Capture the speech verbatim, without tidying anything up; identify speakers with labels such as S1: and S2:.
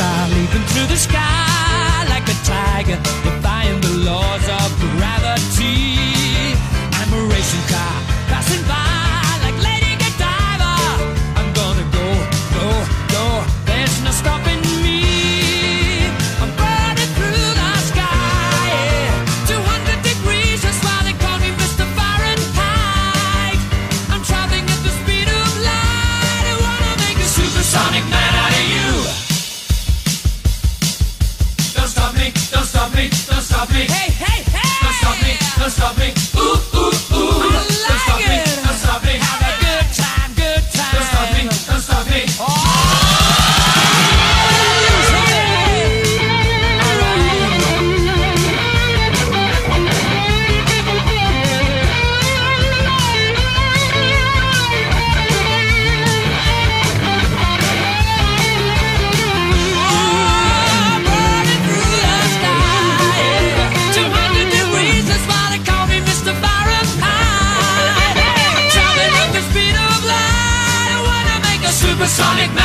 S1: star leaping through the sky like a tiger, defying the laws of gravity. I'm a racing car passing by like Lady Godiva. I'm gonna go, go, go, there's no stopping me. I'm burning through the sky, yeah. two hundred degrees, that's why they call me Mister Fahrenheit. I'm traveling at the speed of light. I wanna make a supersonic man out of you. Don't stop me, don't stop me, don't stop me. Hey, hey, hey! Don't stop me, don't stop me. Ooh, ooh, ooh. I like don't stop it. me, don't stop me. Have a good time, good time. Don't stop me, don't stop me. Oh! Sonic